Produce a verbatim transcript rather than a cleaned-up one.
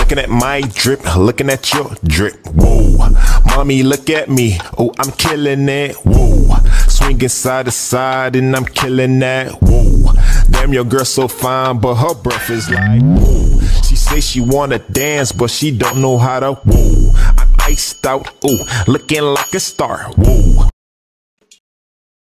Looking at my drip, looking at your drip. Whoa, mommy, look at me. Oh, I'm killing it. Whoa, swinging side to side and I'm killing that. Whoa, damn, your girl so fine, but her breath is like. Whoa, she say she wanna dance, but she don't know how to. Whoa, I'm iced out. Ooh, looking like a star. Whoa.